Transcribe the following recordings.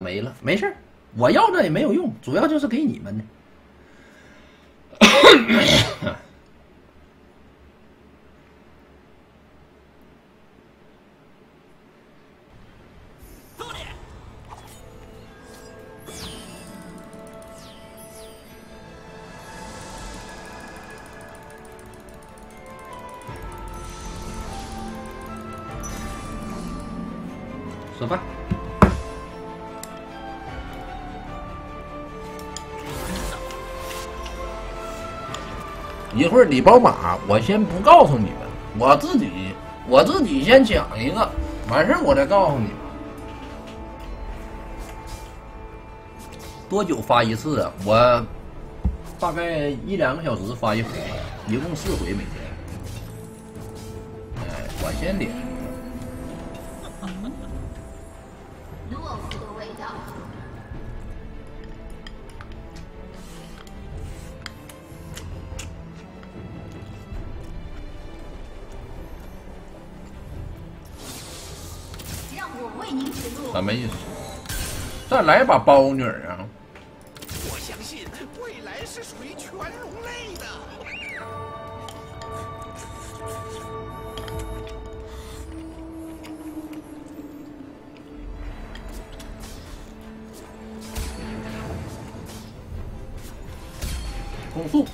没了，没事儿，我要这也没有用，主要就是给你们的。吃饭。一会儿李宝马，我先不告诉你们，我自己先讲一个，完事儿我再告诉你们。多久发一次啊？我大概1-2个小时发一回，一共4回每天。哎，我先点。 懦夫的味道。让我为您指路。 什么意思？再来把包女儿啊！ 我相信未来是属于全龙类的。 攻速。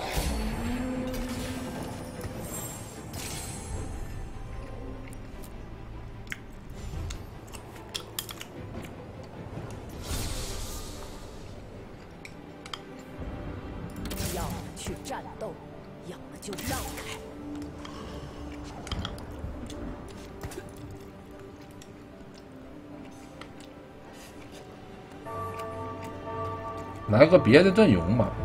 要么去战斗，要么就让开。 来个别的阵容吧，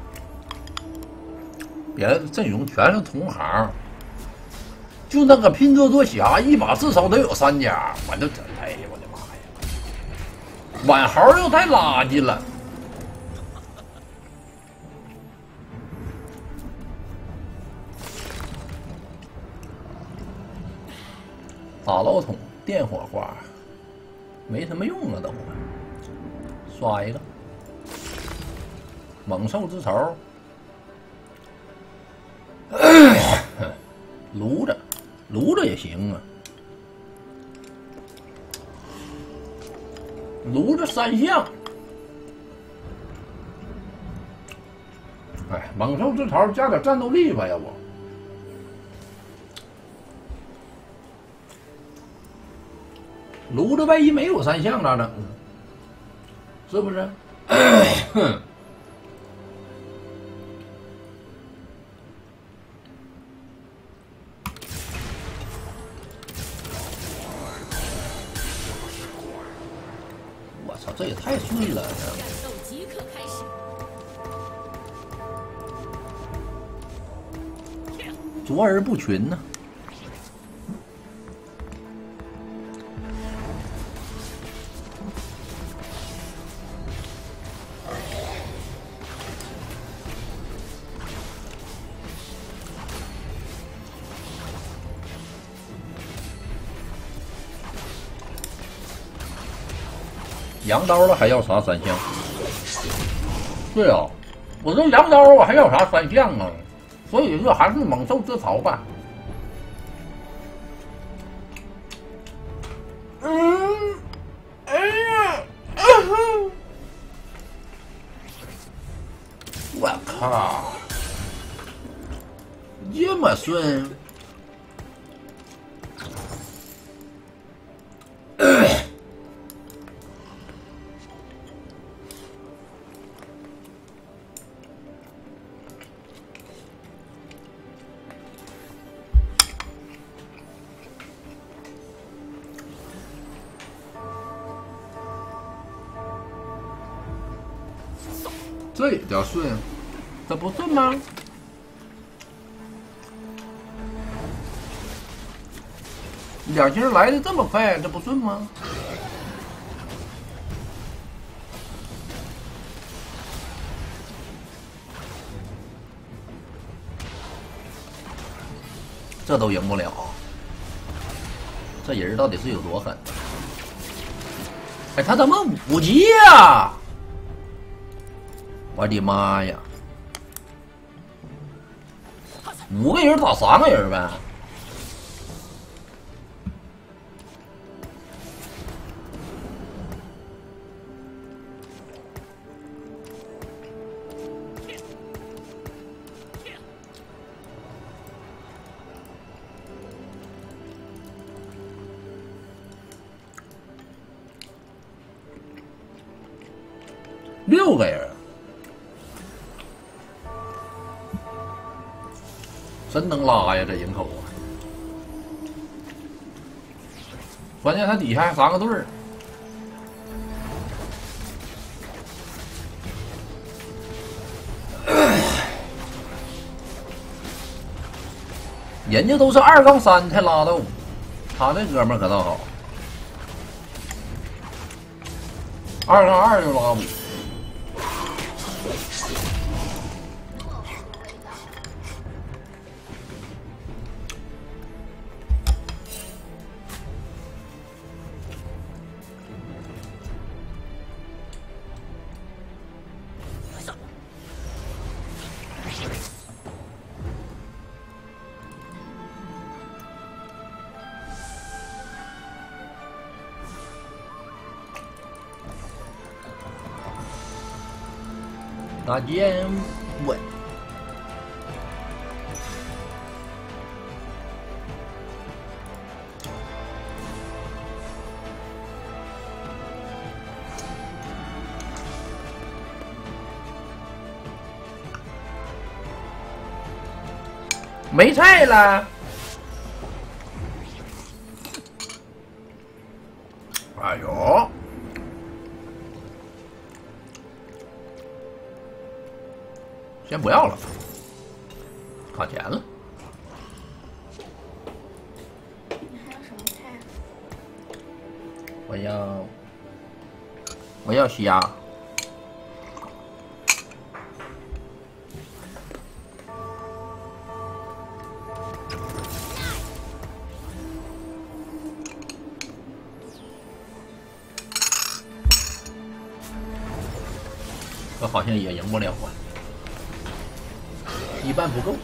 别的阵容全是同行，就那个拼多多侠一把至少得有3家，我就真哎呀我的妈呀！晚豪又太垃圾了。打老桶电火花没什么用啊，都刷一个猛兽之巢，炉子也行啊，炉子3项。哎，猛兽之巢加点战斗力吧，要不。炉子万一没有3项咋整？是不是？我操，这也太顺了！ 战斗即刻开始。 卓而不群呢。羊刀了还要啥3项？对啊，我这羊刀我还要啥3项啊？所以说还是猛兽之巢吧。哎呀，我靠，这么顺！这也叫顺？这不顺吗？2星来的这么快，这不顺吗？这都赢不了，这人到底是有多狠？ 哎，他怎么5级呀？我的妈呀！5个人打3个人呗。6个人，真能拉呀！这营口啊，关键他底下还3个队儿，人家都是2-3才拉到5，他这哥们儿可倒好，2-2就拉5。大剑稳，没菜了。哎呦！先不要了，卡钱了。 你还有什么菜？ 我要虾。这好像也赢不了啊。一半不够。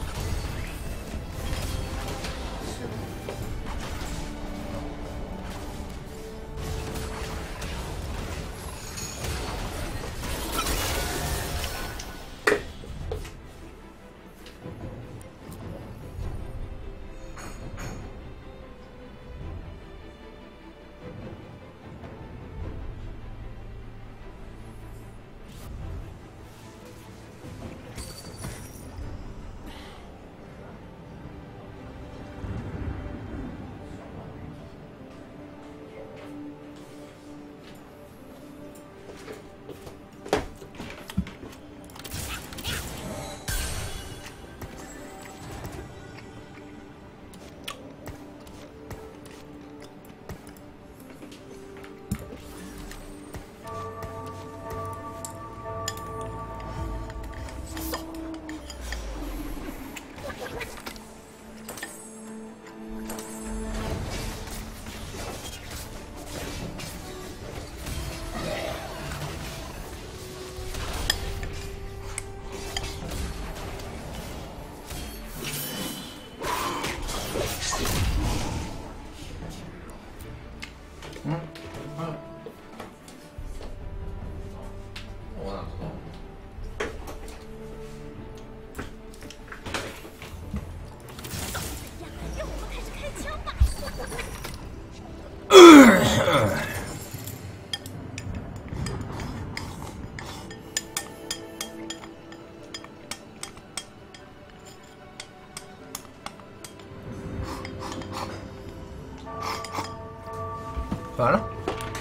完了。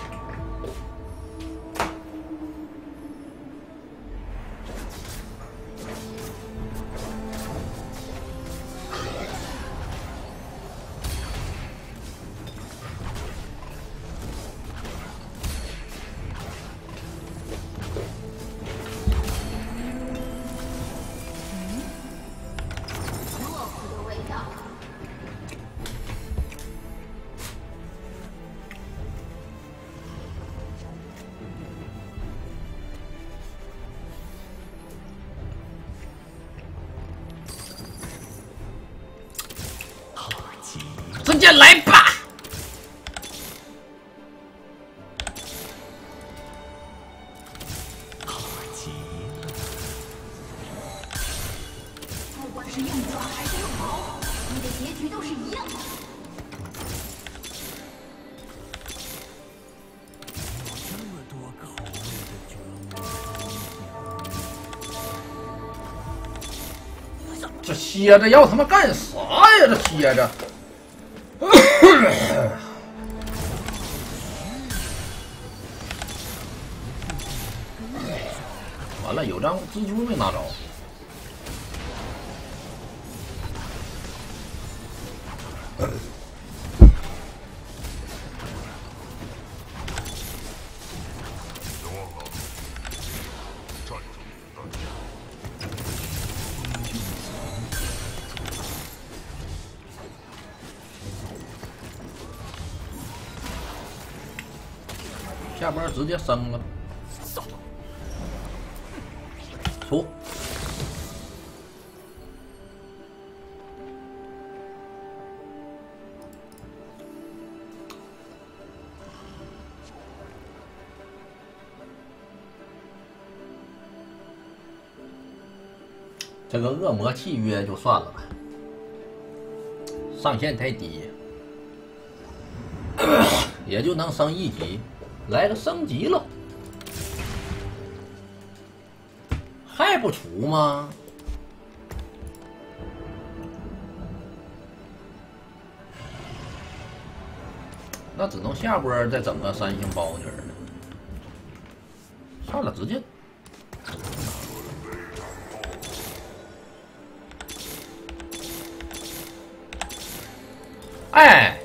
懦夫的味道。 家来吧！ 好极了！ 不管是用爪还是用矛，你的结局都是一样的。 这么多口味的折磨生这蝎子要他妈干啥呀？这蝎子！完了，有张蜘蛛没拿着。下波直接升了，出。这个恶魔契约就算了吧，上限太低，也就能升1级。来个升级了，还不出吗？那只能下波再整个3星包女了。算了，直接。哎。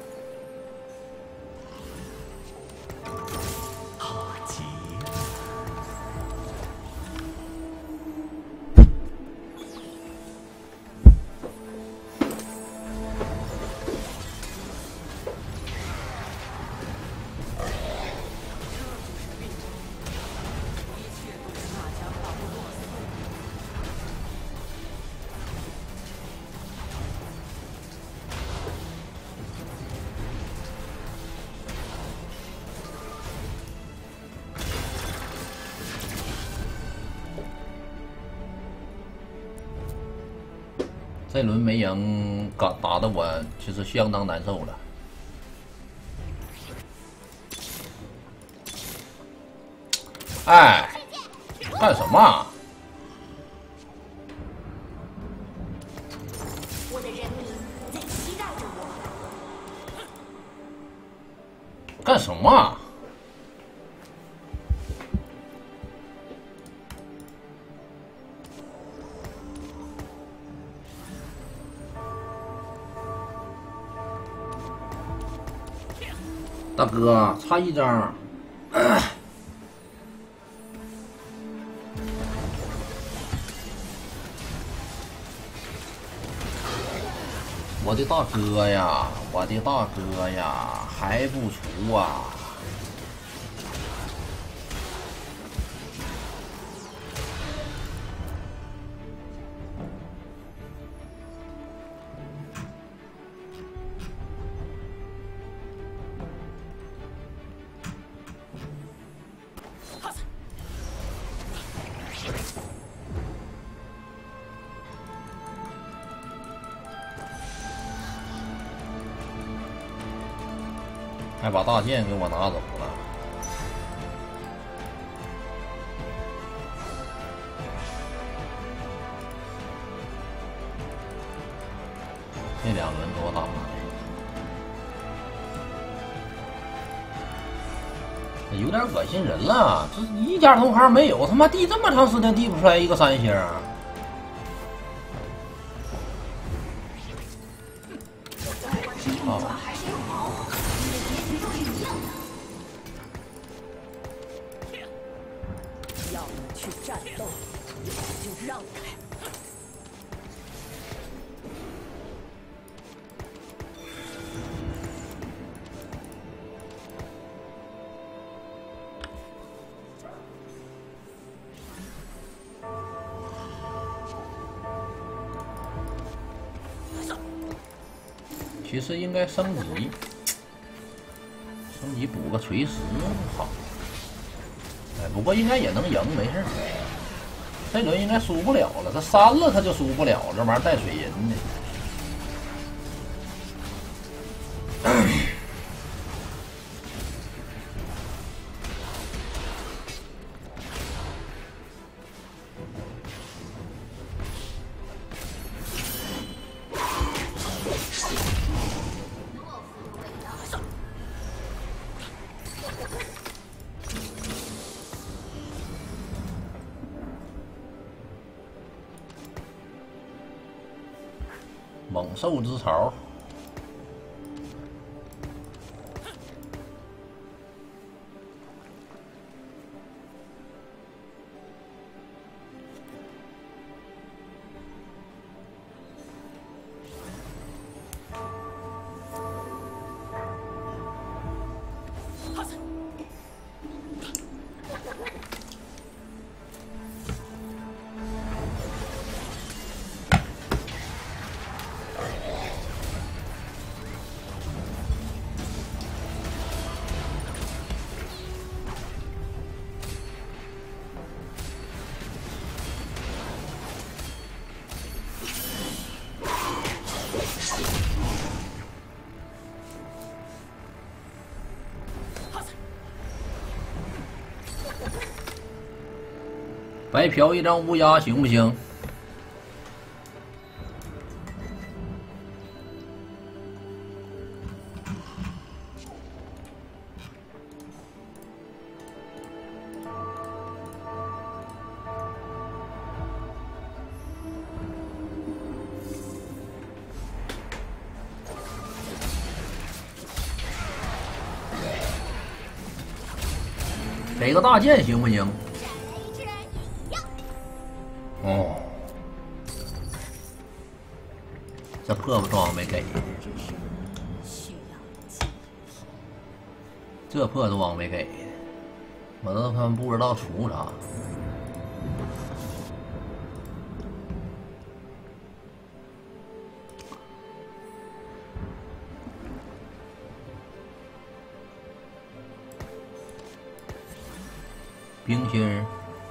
这轮没赢，打的我其实相当难受了。哎，干什么？ 我的人民在期待着我。 干什么？大哥，差1张。我的大哥呀，我的大哥呀，还不出啊！还把大剑给我拿走了。这2轮多大？有点恶心人了，这一家同行没有，他妈递这么长时间递不出来一个3星。 要么去战斗，要么就让开。 其实应该升级，升级补个锤石好。哎，不过应该也能赢，没事。这轮应该输不了了，这3了他就输不了，这玩意儿带水银的。猛兽之巢，白嫖一张乌鸦行不行？给个大剑行不行？哦，这破装没给，这破装没给，我都他妈不知道出啥。冰心儿。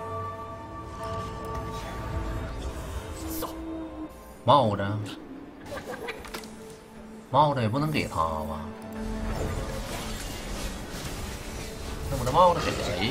帽子，帽子也不能给他吧？那我这帽子给谁呀？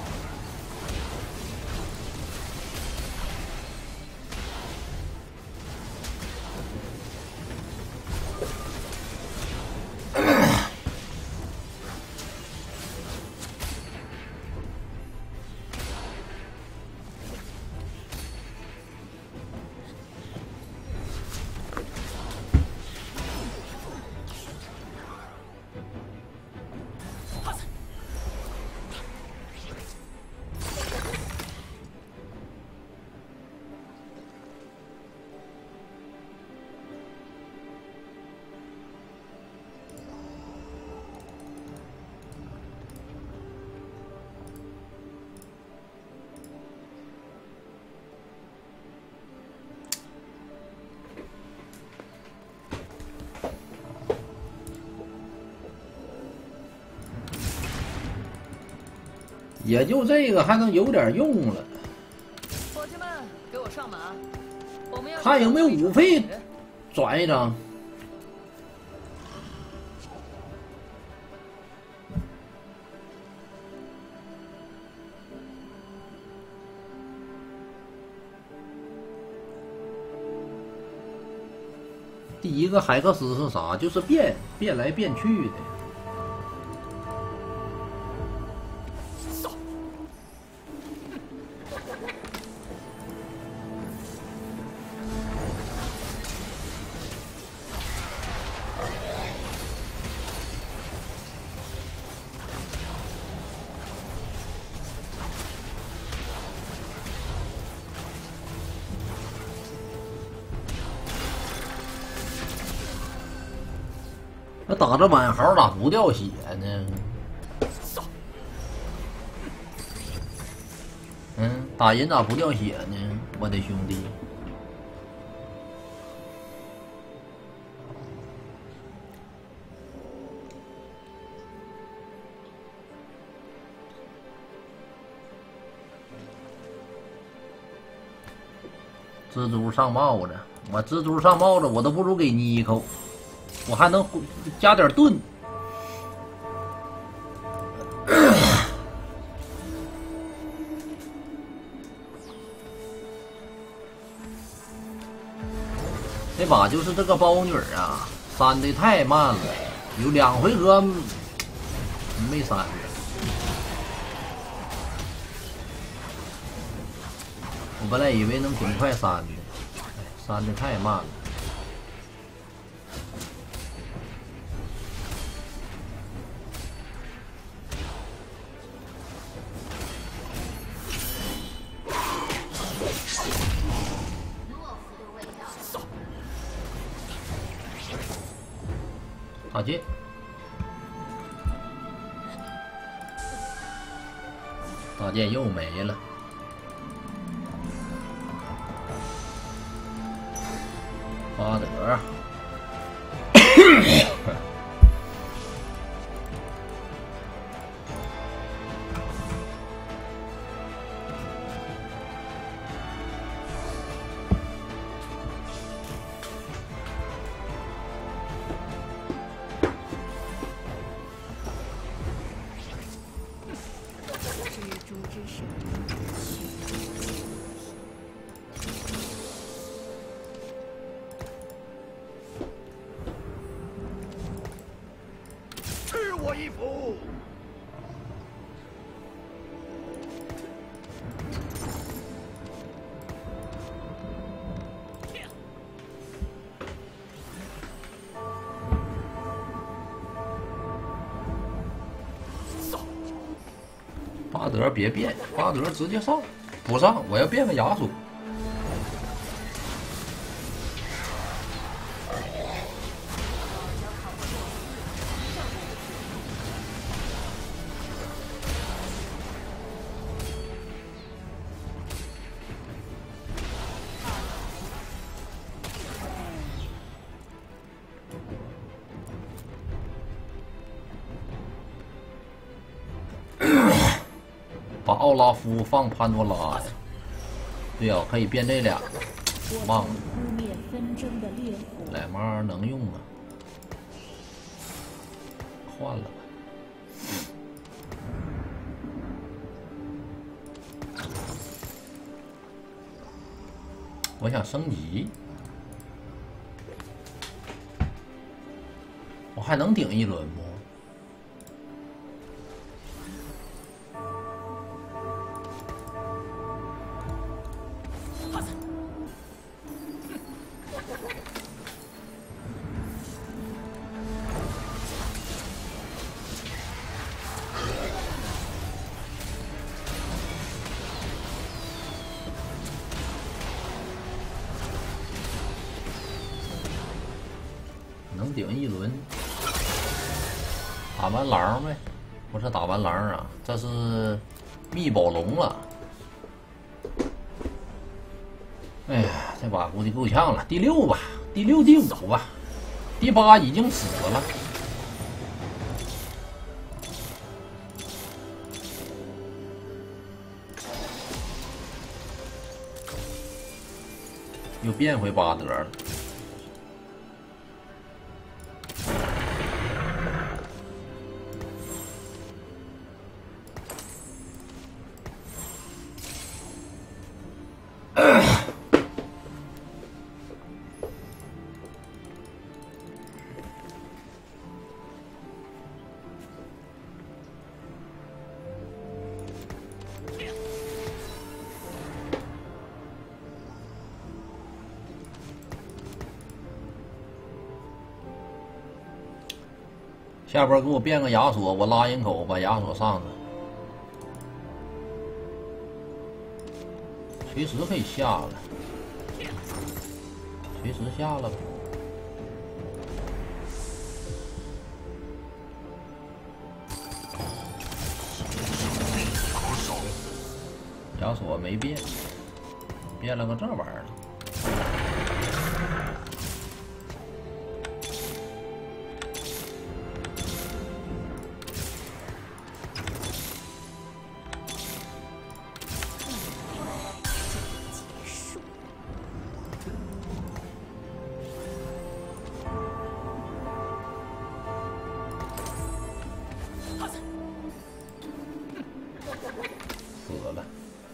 也就这个还能有点用了。 伙计们，给我上马！我们要看有没有武费转一张。第一个海克斯是啥？就是变来变去的。那打这满豪咋不掉血呢？打人咋不掉血呢？我的兄弟， 蜘蛛上帽子，我蜘蛛上帽子我都不如给你一口，我还能加点盾。这把就是这个包女啊，删的太慢了，有2回合没删。我本来以为能挺快删的，删的太慢了。打剑，大剑又没了。巴德， 蜘蛛之神， 吃我一斧！ 巴德别变，巴德直接上，不上，我要变个亚索。把奥拉夫放潘多拉呀？对呀、可以变这俩，忘了。 扑灭纷争的烈火。 奶妈能用啊？换了吧。我想升级，我还能顶一轮不？能顶一轮，打完狼呗，不是打完狼啊，这是密宝龙了。哎呀，这把估计够呛了，第6吧，第6、第5吧，第8已经死了。又变回巴德了。下边给我变个亚索，我拉人口把亚索上了，随时可以下了，随时下了吧。亚索没变，变了个这玩意儿。 喝了。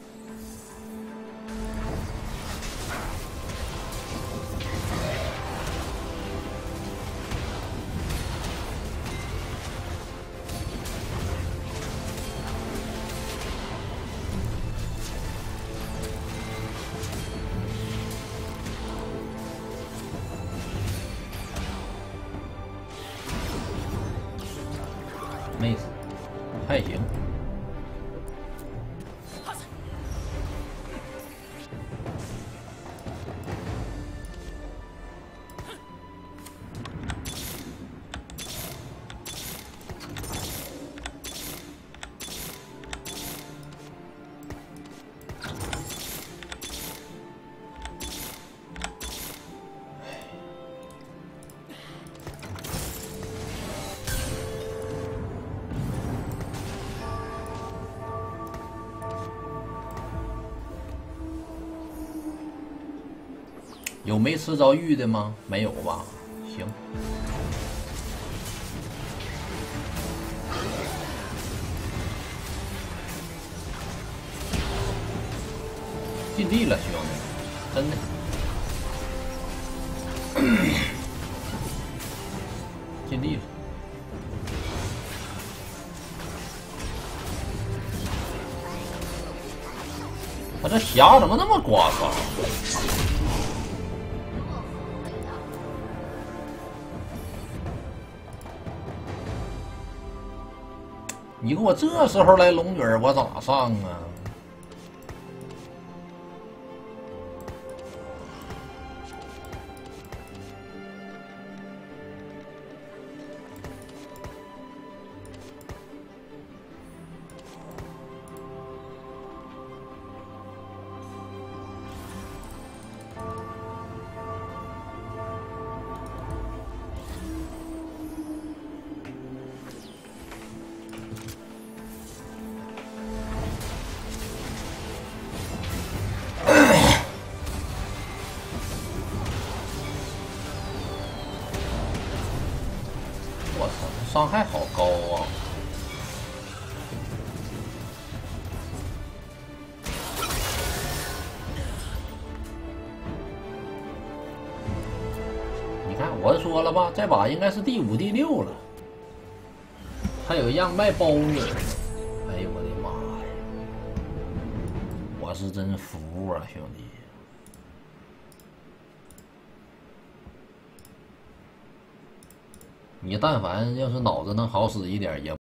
没死，还行。有没吃着玉的吗？没有吧？行。尽力了，兄弟，真的。尽力了。他这霞怎么那么刮痧？你给我这时候来龙卷，我咋上啊？我操，伤害好高啊！你看，我说了吧，这把应该是第5、第6了。还有样卖包呢！哎呦我的妈呀！我是真服啊，兄弟！你但凡要是脑子能好使一点，也